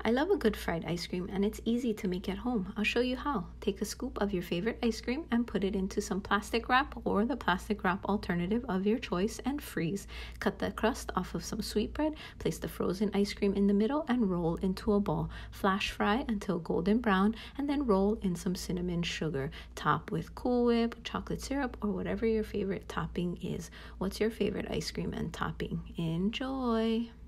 I love a good fried ice cream, and it's easy to make at home. I'll show you how. Take a scoop of your favorite ice cream and put it into some plastic wrap or the plastic wrap alternative of your choice and freeze. Cut the crust off of some sweetbread, place the frozen ice cream in the middle and roll into a ball. Flash fry until golden brown and then roll in some cinnamon sugar. Top with Cool Whip, chocolate syrup, or whatever your favorite topping is. What's your favorite ice cream and topping? Enjoy!